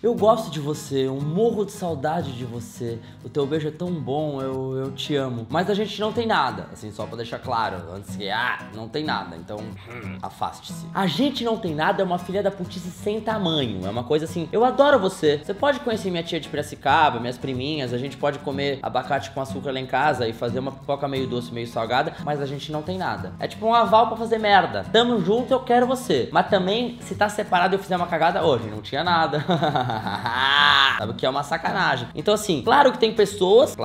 Eu gosto de você, eu morro de saudade de você. O teu beijo é tão bom, eu te amo. Mas a gente não tem nada, assim, só pra deixar claro, antes que, não tem nada, então, afaste-se. A gente não tem nada é uma filha da putice sem tamanho, é uma coisa assim, eu adoro você. Você pode conhecer minha tia de Piracicaba, minhas priminhas, a gente pode comer abacate com açúcar lá em casa e fazer uma pipoca meio doce, meio salgada, mas a gente não tem nada. É tipo um aval pra fazer merda. Tamo junto, eu quero você. Mas também, se tá separado e eu fizer uma cagada, hoje não tinha nada. Sabe o que é uma sacanagem. Então assim, claro que tem pessoas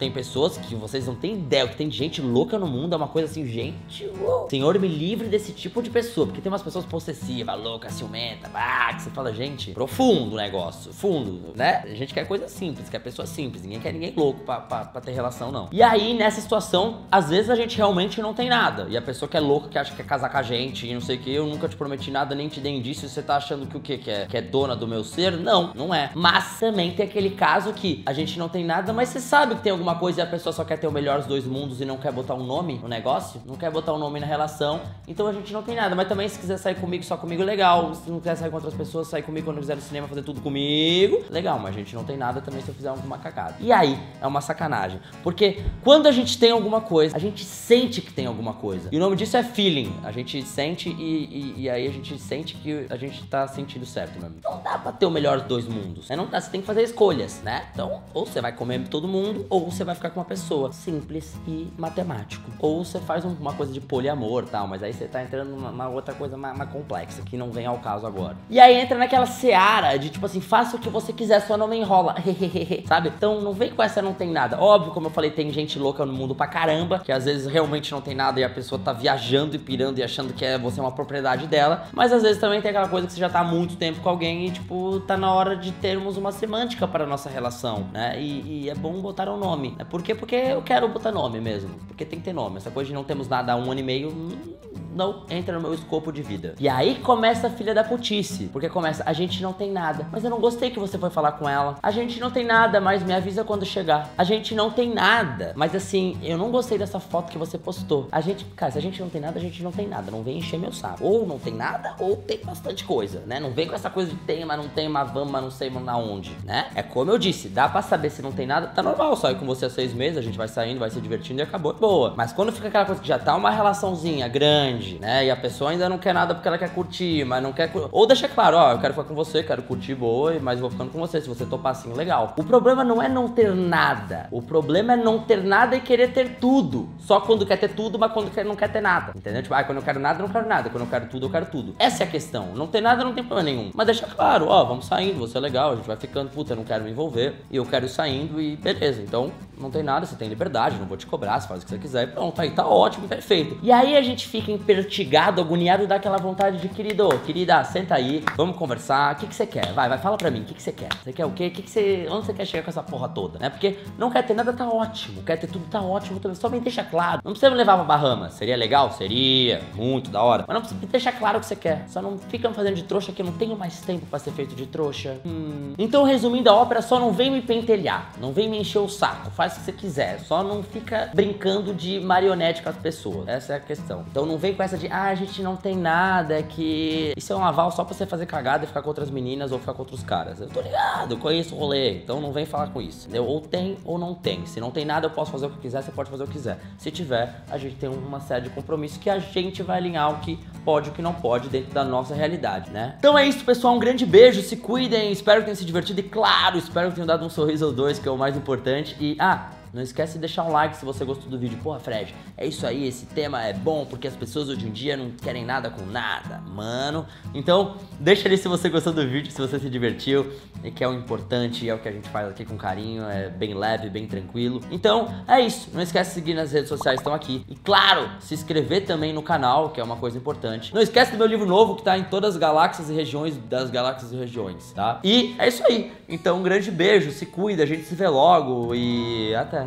que vocês não têm ideia, que tem gente louca no mundo, é uma coisa assim, gente, Senhor me livre desse tipo de pessoa, porque tem umas pessoas possessivas, louca, ciumenta, que você fala, gente, profundo o negócio, fundo, né? A gente quer coisa simples, quer pessoa simples, ninguém quer ninguém louco pra ter relação, não. E aí, nessa situação, às vezes a gente realmente não tem nada, e a pessoa que é louca, que acha que quer casar com a gente, e não sei o que, eu nunca te prometi nada, nem te dei indício, você tá achando que o quê? Que é dona do meu ser? Não, não é. Mas também tem aquele caso que a gente não tem nada, mas você sabe que tem alguma coisa e a pessoa só quer ter o melhor dos dois mundos e não quer botar um nome no negócio, não quer botar um nome na relação, então a gente não tem nada. Mas também se quiser sair comigo, só comigo, legal. Se não quiser sair com outras pessoas, sair comigo quando quiser no cinema, fazer tudo comigo, legal. Mas a gente não tem nada também se eu fizer alguma cagada. E aí, é uma sacanagem. Porque quando a gente tem alguma coisa, a gente sente que tem alguma coisa. E o nome disso é feeling. A gente sente e aí a gente sente que a gente tá sentindo certo mesmo. Não dá pra ter o melhor dos dois mundos, né? Não dá, você tem que fazer escolhas, né? Então, ou você vai comer todo mundo, ou você vai ficar com uma pessoa. Simples e matemático. Ou você faz uma coisa de poliamor e tal, mas aí você tá entrando numa outra coisa mais complexa, que não vem ao caso agora. E aí entra naquela seara de tipo assim, faça o que você quiser, só não me enrola, sabe? Então não vem com essa não tem nada. Óbvio, como eu falei, tem gente louca no mundo pra caramba, que às vezes realmente não tem nada e a pessoa tá viajando e pirando e achando que você é uma propriedade dela, mas às vezes também tem aquela coisa que você já tá há muito tempo com alguém e tipo, tá na hora de termos uma semântica para a nossa relação, né? E é bom botar um nome, né? Por quê? Porque eu quero botar nome mesmo, porque tem que ter nome. Essa coisa de não temos nada há 1 ano e meio, não entra no meu escopo de vida. E aí começa a filha da putice, porque começa, a gente não tem nada, mas eu não gostei que você foi falar com ela. A gente não tem nada, mas me avisa quando chegar. A gente não tem nada, mas assim, eu não gostei dessa foto que você postou. A gente, cara, se a gente não tem nada, a gente não tem nada. Não vem encher meu saco. Ou não tem nada, ou tem bastante coisa, né? Não vem com essa coisa de tem, mas não tem, mas vamos, mas não sei na onde, né? É como eu disse, dá pra saber se não tem nada, tá normal. Saio com você há 6 meses, a gente vai saindo, vai se divertindo e acabou, boa. Mas quando fica aquela coisa que já tá uma relaçãozinha grande, né? E a pessoa ainda não quer nada porque ela quer curtir, mas não quer... Ou deixa claro, ó, eu quero ficar com você, quero curtir, boa, mas vou ficando com você, se você topar assim, legal. O problema não é não ter nada. O problema é não ter nada e querer ter tudo. Só quando quer ter tudo, mas quando não quer ter nada. Entendeu? Tipo, quando eu quero nada, eu não quero nada. Quando eu quero tudo, eu quero tudo. Essa é a questão. Não ter nada, não tem problema nenhum. Mas deixa claro, ó, vamos saindo, você é legal, a gente vai ficando, puta, eu não quero me envolver. E eu quero ir saindo e beleza. Então, não tem nada, você tem liberdade, não vou te cobrar, você faz o que você quiser e pronto, aí tá ótimo, perfeito. E aí a gente fica impertigado, agoniado, dá aquela vontade de, querida, senta aí, vamos conversar, o que você quer? Vai, fala pra mim, o que você quer? Você quer o quê? Onde você quer chegar com essa porra toda, né? Porque não quer ter nada, tá ótimo, quer ter tudo, tá ótimo também, só me deixa claro. Não precisa me levar pra Bahamas, seria legal? Seria, muito da hora, mas não precisa me deixar claro o que você quer, só não fica fazendo de trouxa que eu não tenho mais tempo pra ser feito de trouxa. Então, resumindo a ópera, só não vem me pentelhar, não vem me encher o saco, faz o que você quiser, só não fica brincando de marionete com as pessoas, essa é a questão. Então não vem com essa de, a gente não tem nada, é que isso é um aval só pra você fazer cagada e ficar com outras meninas ou ficar com outros caras. Eu tô ligado, eu conheço o rolê, então não vem falar com isso, entendeu? Ou tem ou não tem. Se não tem nada, eu posso fazer o que quiser, você pode fazer o que quiser. Se tiver, a gente tem uma série de compromissos que a gente vai alinhar o que pode e o que não pode dentro da nossa realidade, né? Então é isso, pessoal, um grande beijo, se cuidem, espero que tenham se divertido e claro, espero que tenham dado um sorriso ou dois, que é o mais importante. E, não esquece de deixar um like se você gostou do vídeo. Porra, Fred, é isso aí, esse tema é bom porque as pessoas hoje em dia não querem nada com nada, mano. Então, deixa ali se você gostou do vídeo, se você se divertiu, e que é o importante, é o que a gente faz aqui com carinho, é bem leve, bem tranquilo. Então, é isso. Não esquece de seguir nas redes sociais, estão aqui. E claro, se inscrever também no canal, que é uma coisa importante. Não esquece do meu livro novo, que tá em todas as galáxias e regiões das galáxias e regiões, tá? E é isso aí. Então, um grande beijo, se cuida, a gente se vê logo e até.